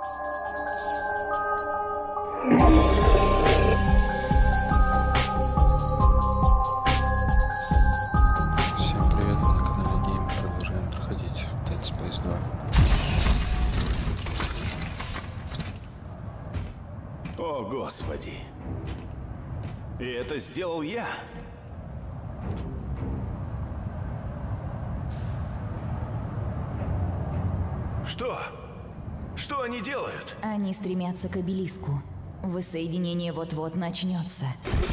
Всем привет, вы на канале Гейм. Продолжаем проходить Dead Space 2. О, Господи! И это сделал я? Что? Что они делают? Они стремятся к обелиску. Воссоединение вот-вот начнется.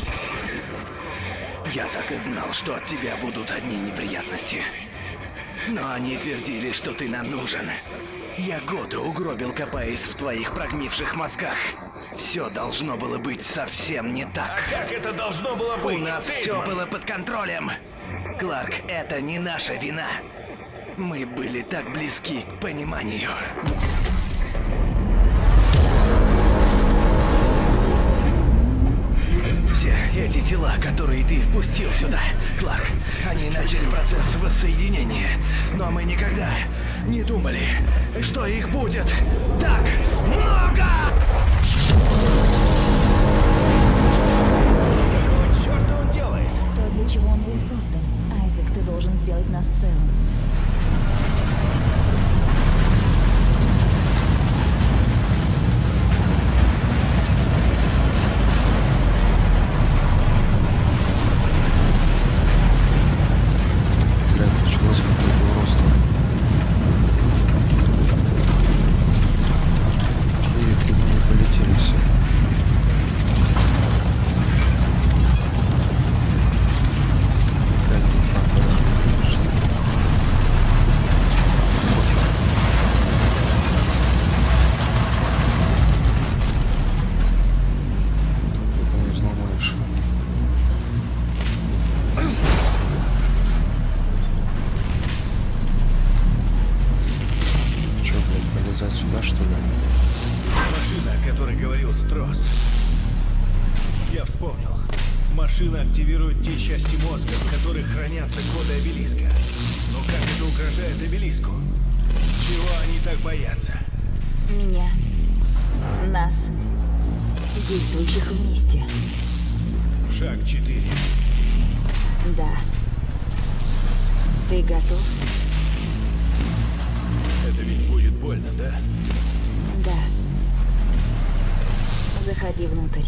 Я так и знал, что от тебя будут одни неприятности. Но они твердили, что ты нам нужен. Я годы угробил, копаясь в твоих прогнивших мозгах. Все должно было быть совсем не так. А как это должно было У быть? нас все было под контролем. Кларк, это не наша вина. Мы были так близки к пониманию. Все эти тела, которые ты впустил сюда, Кларк, они начали процесс воссоединения. Но мы никогда не думали, что их будет так много! Какого черта он делает? То, для чего он был создан. Айзек, ты должен сделать нас целым. Блядь, началось какое-то роста. Охереть, куда они полетели все. Блядь, тут факторы. Тут это не взломаешь. Чё, блядь, полезать сюда, что ли? Машина, о которой говорил Стросс. Я вспомнил. Машина активирует те части мозга, в которых хранятся коды обелиска. Но как это угрожает обелиску? Чего они так боятся? Меня. Нас. Действующих вместе. Шаг 4. Да. Ты готов? Это ведь будет больно, да? Да. Заходи внутрь.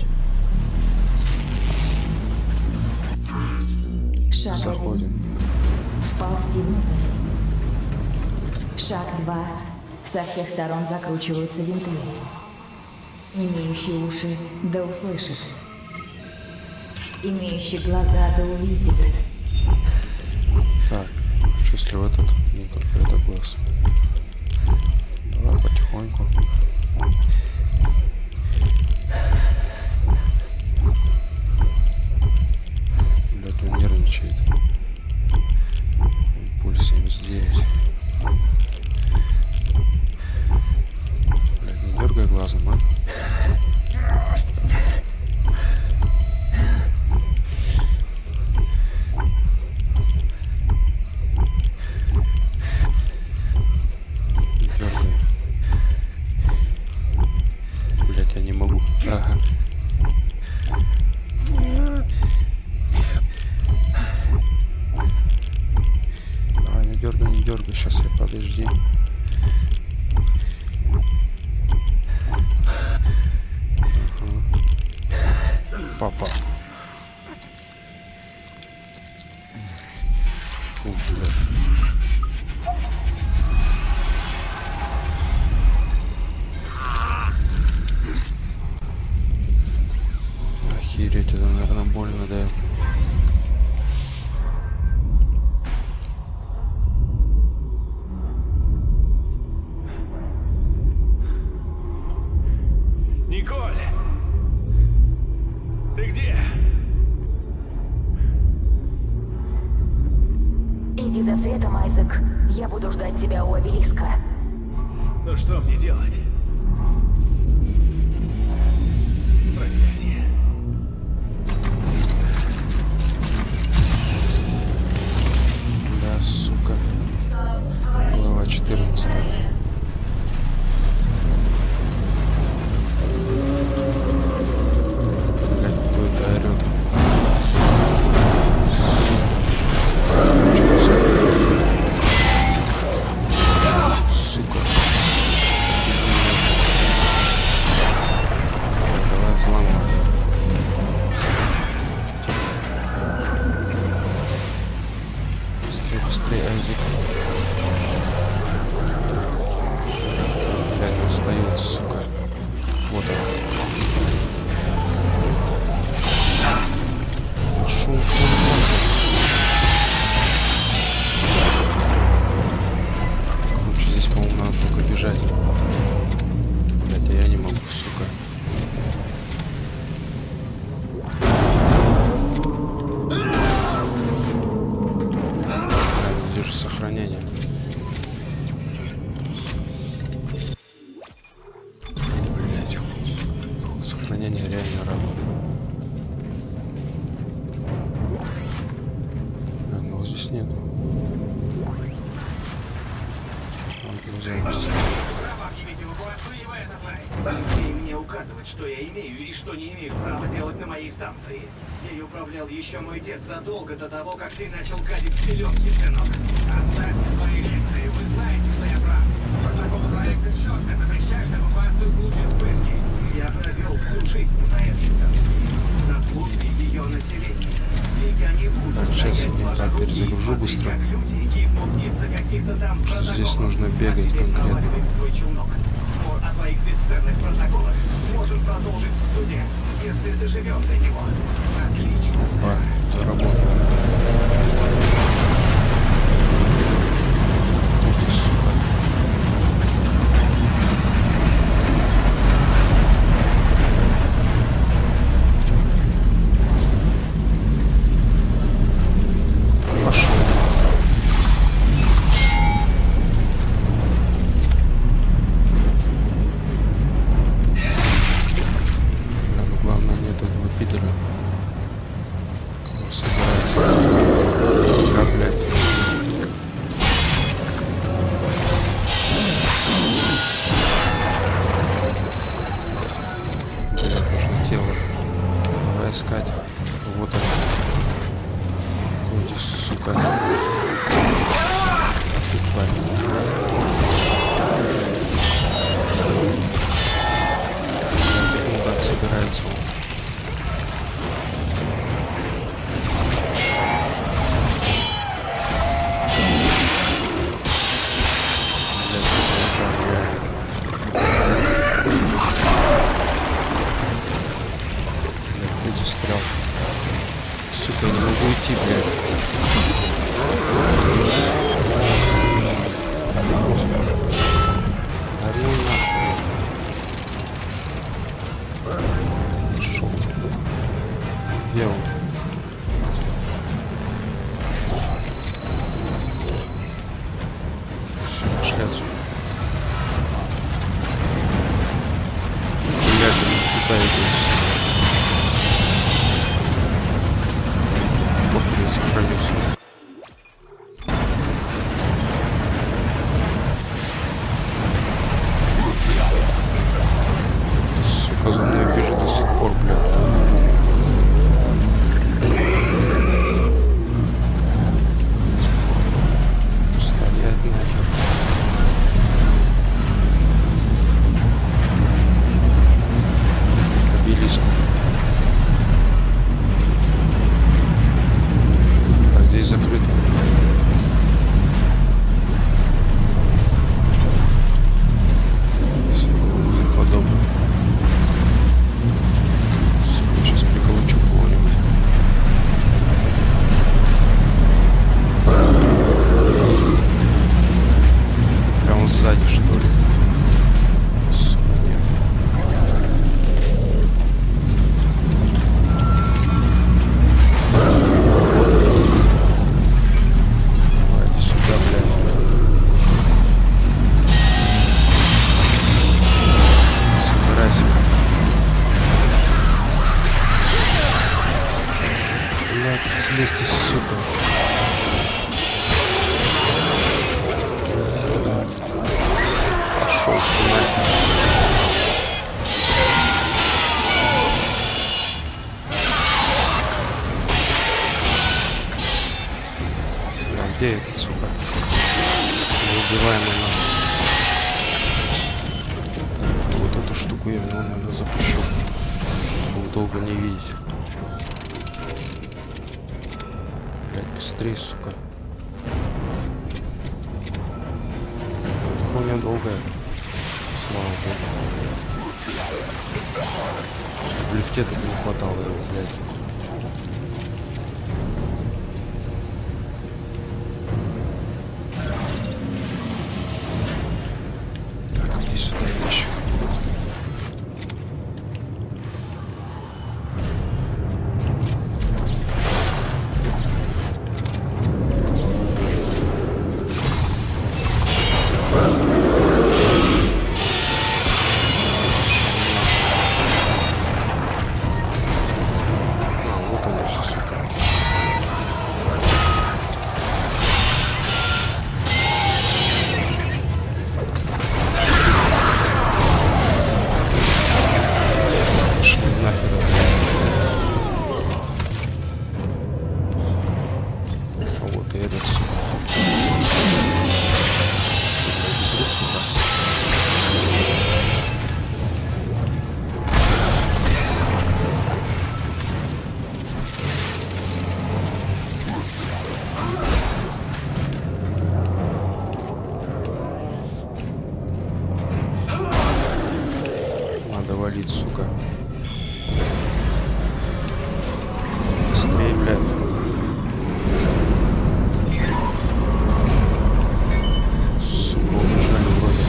Шаг 1. Заходим. Вползти внутрь. Шаг 2. Со всех сторон закручиваются винты. Имеющий уши да услышит. Имеющий глаза да увидит. Так, если в этот, не только это глаз. Давай потихоньку. Блядь, он нервничает. Пульс 79. Блядь, не дергай глазом, а? Не дергай. Блядь, я не могу. Ага. Давай, не дергай, сейчас я подожди. Папа. Фу, блядь. Охереть, это, наверное, больно, да? Николь! Ты где? Иди за светом, Айзек. Я буду ждать тебя у обелиска. Ну что мне делать? Проклятие. Да, сука. Глава 14. достает, сука. Вот он. Пошел он нахуй. Короче, здесь, по-моему, надо только бежать. Блять, а я не могу, сука. Где же сохранение? Блять, сохранение реально работает. Но здесь нету. Смей мне указывать, что я имею и что не имею права делать на моей станции. Ей управлял еще мой дед задолго до того, как ты начал гадить в пеленки, сынок. Оставьте свои лекции, вы знаете, что я прав. Протокол проекта четко запрещает эвакуацию в случае вспышки. Я провел всю жизнь на этой станции. На службе ее населения. И я не буду Так, сейчас я не так перезагружу быстро. Здесь нужно бегать конкретно. Спор о твоих бесценных протоколах можем продолжить в суде, если доживем до него. Отлично, Опа, заработал. Тут и сука. Пошел. Главное, нет этого пидора. Он собирается. Да, блядь. Блядь, нужно тело. Давай искать. Вот он. Какой-то, сука. А ты, парень. Ну так собирается он. Блядь, ты застрял. Сука, я не могу идти, блядь. Да ну нахуй. Пошел. Где он? Все, пошли отсюда. Блядь, он пытается. Вот я сохранился. Сука, за мной бежит до сих пор, блядь. Стоять нахер. Обелиск. А здесь закрыто. Все подобное. Сейчас приколочу кого-нибудь. Прямо сзади, что ли? Сука, нет. Давайте сюда, блядь. Собирайся. Блядь, слезьте, сука. Пошел ты нахер. А где этот, сука? Неубиваемый нахуй. Вот эту штуку я, наверное, запущу. Чтобы долго не видеть. Блядь, быстрее, сука. Эта хуйня долгая. Слава богу. В лифте так не хватало его, блядь. Так, иди сюда, ящик. Надо валить, сука. Быстрее, блядь. Сука, убежали вроде.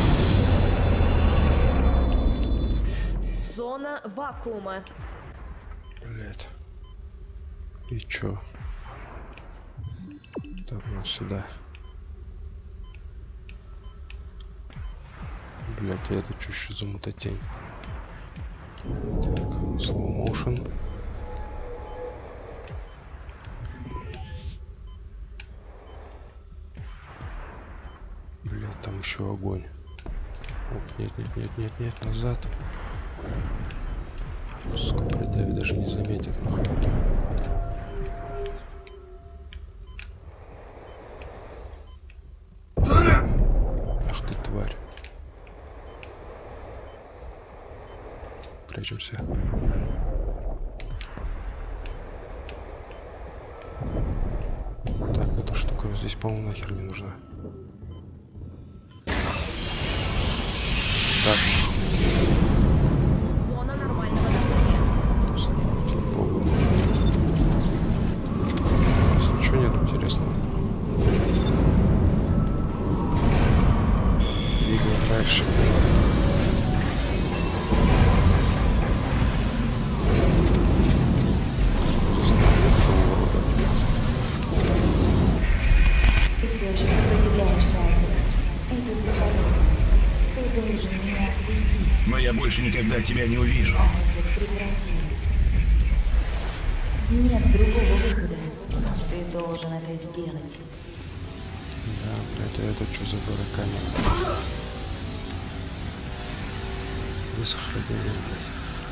Зона вакуума. Блядь. И чё? Так, ну сюда. Блядь, это что еще за мутатень? Так, slow motion. Блядь, там еще огонь. Оп, нет, назад. Сука, придавит, даже не заметит. Ах ты тварь. Прячемся. Так, эта штука здесь, по-моему, нахер не нужна. Так. Зона нормального давления. Слава богу. Здесь ничего нет интересного. Двигаем дальше. Ты все еще сопротивляешься, Айзек. Это бесполезно. Ты должен меня отпустить. Но я больше никогда тебя не увижу. Айзек, прекрати. Нет другого выхода. Ты должен это сделать. Да, блядь, а это что за дураками? Вы сохранили, блядь.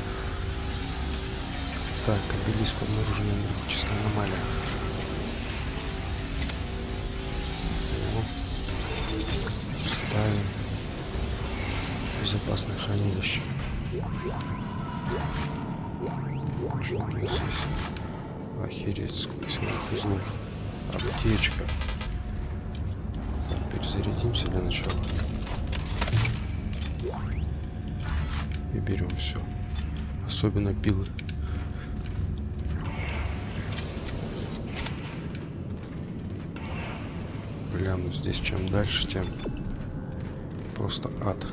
Так, обелиск обнаружена энергетическая аномалия. Ставим безопасное хранилище. Что у нас здесь? Охереть, сколько силовых узлов. Аптечка. Так, перезарядимся для начала. И берем все. Особенно пилы. Бля, ну здесь чем дальше, тем просто ад.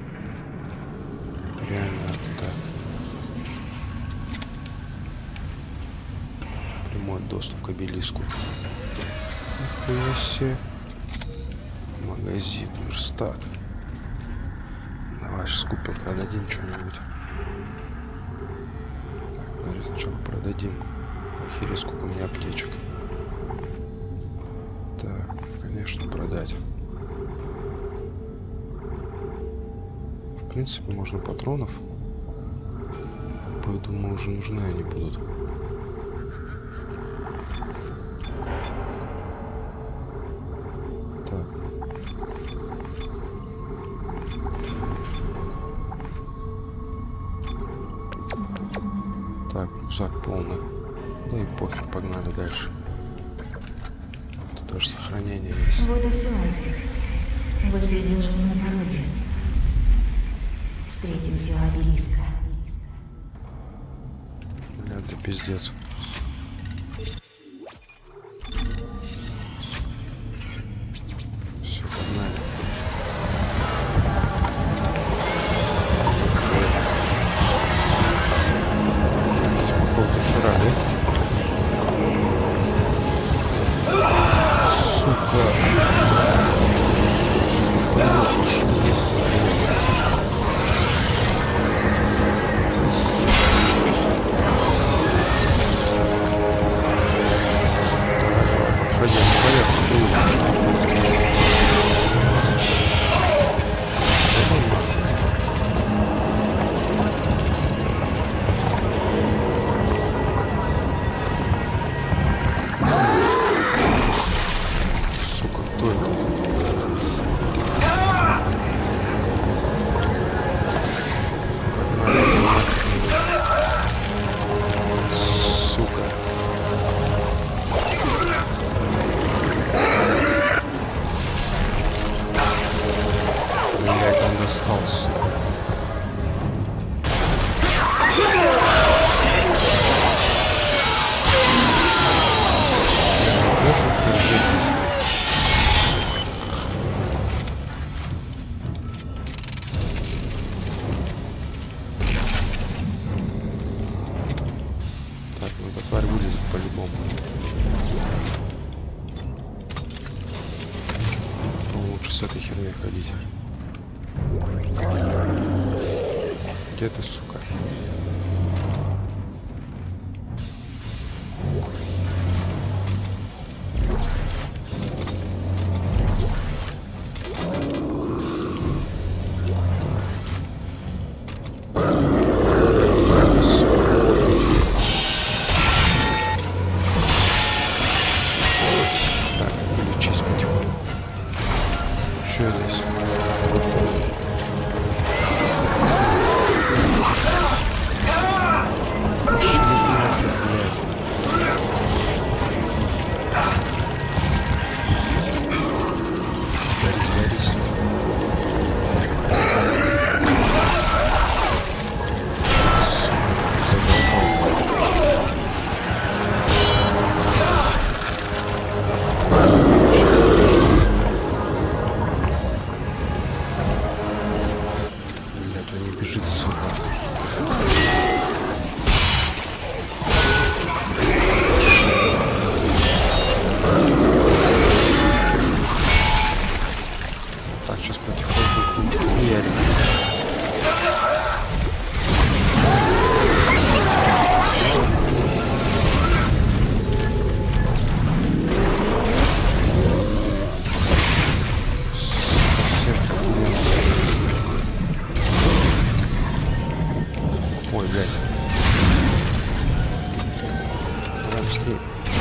Реально ад. Так. Прямой доступ к обелиску. Нихуя себе. Магазин, верстак. Давай сейчас купим, продадим что-нибудь. Давай сначала продадим. Охереть, сколько у меня аптечек. Так, конечно, продать. В принципе, можно патронов. Я думаю, уже нужны они будут. Так. Так, рюкзак полный. Да и похер, погнали дальше. Тут даже сохранение есть. Вот и все, Айзек. Воссоединение на пороге. Встретимся у обелиска. Бля, да пиздец. Все, погнали. Походу хера, да? Сука. Сука, кто это? Сука. Блять, он достался. Так, ну эта тварь вылезет по-любому. Ну, лучше с этой херней ходить. Где ты, сука? Так, лечись потихоньку. Что здесь? Бежит, сука. Так, сейчас потихоньку хуярим. Ой, блядь. Давай быстрее.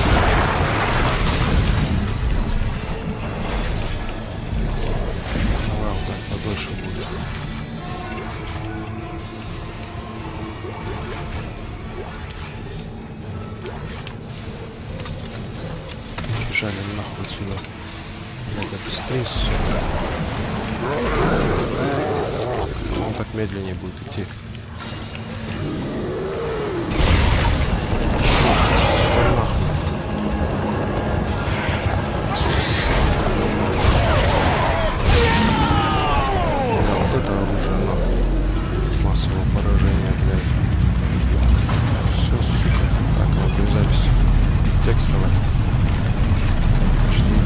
Давай, да, подольше будет. Бежали нахуй отсюда. Надо быстрее, сука. Он так медленнее будет идти. Массового поражения, блядь. Все, сука. Так, вот, запись. Текстовая. Жди.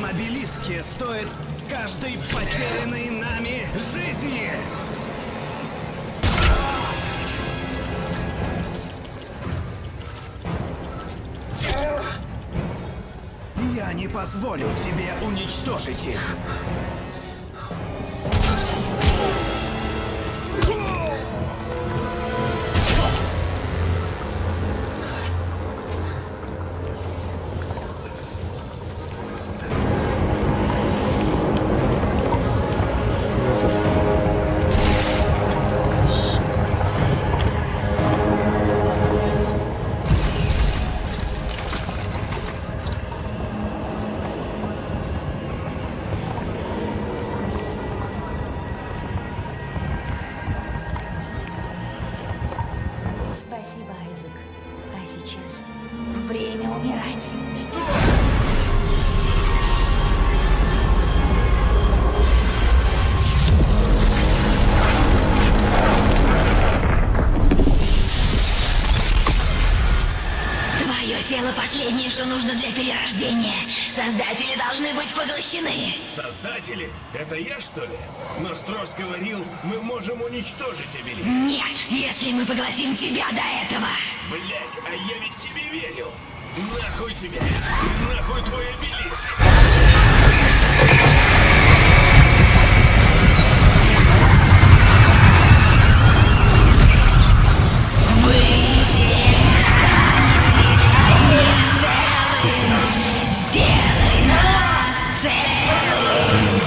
на обелиске стоит каждой потерянной нами жизни! Я не позволю тебе уничтожить их! Спасибо, Айзек. А сейчас время умирать. Твое тело последнее, что нужно для перерождения. Создатели должны быть поглощены. Создатели? Это я, что ли? Но Строс говорил, мы можем уничтожить обелиск. Нет, если мы поглотим тебя до этого. Блять, а я ведь тебе верил. Нахуй тебе! Нахуй твой обелиск! Вы все станете целым. Сделай нас целым.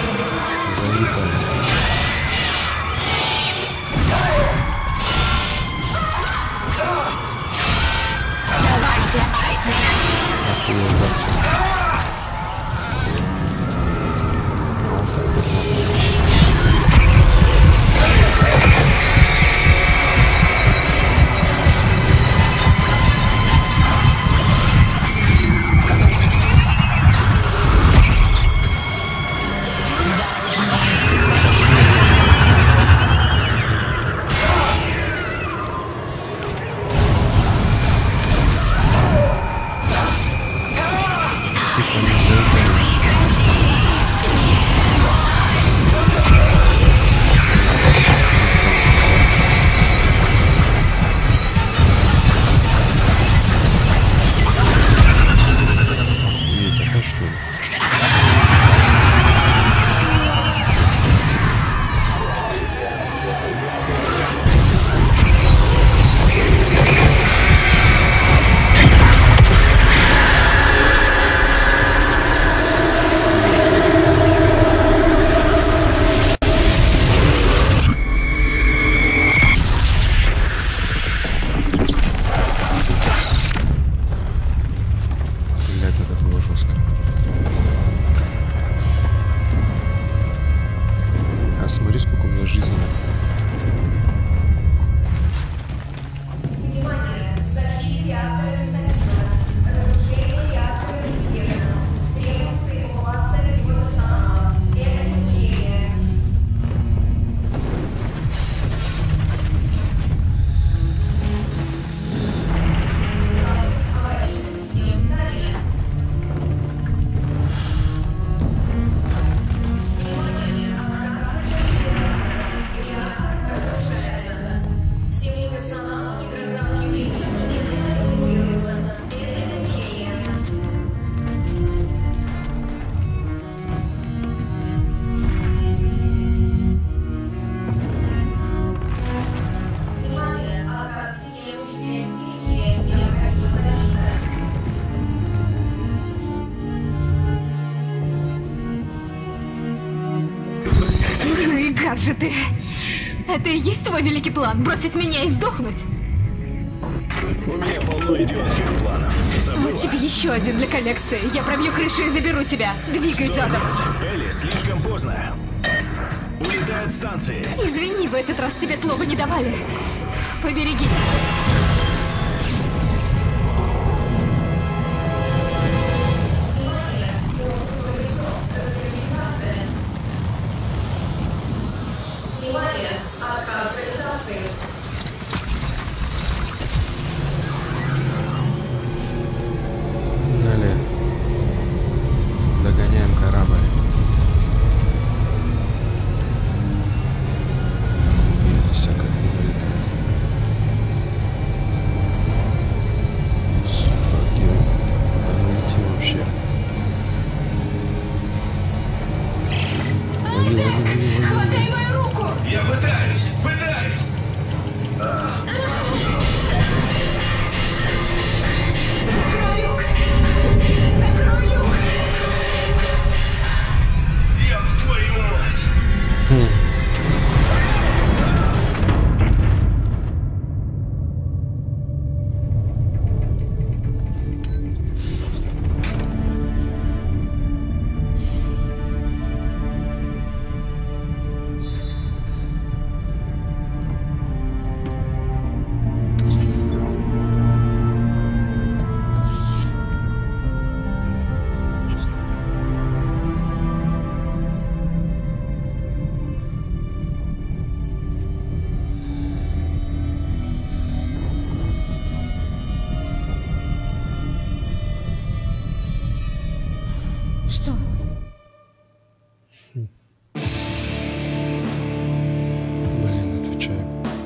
Сдавайся, Айзек. Как же ты? Это и есть твой великий план? Бросить меня и сдохнуть? У меня полно идиотских планов. Забыла? Вот тебе еще один для коллекции. Я пробью крышу и заберу тебя. Двигай задом. Элли, слишком поздно. Улетает станции. Извини, в этот раз тебе слова не давали. Побереги. Далее. Догоняем корабль.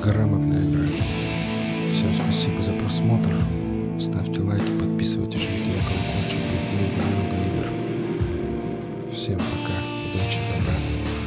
грамотная игра. Всем спасибо за просмотр. Ставьте лайки, подписывайтесь, жмите на колокольчик, будет много игр. Всем пока, удачи, добра.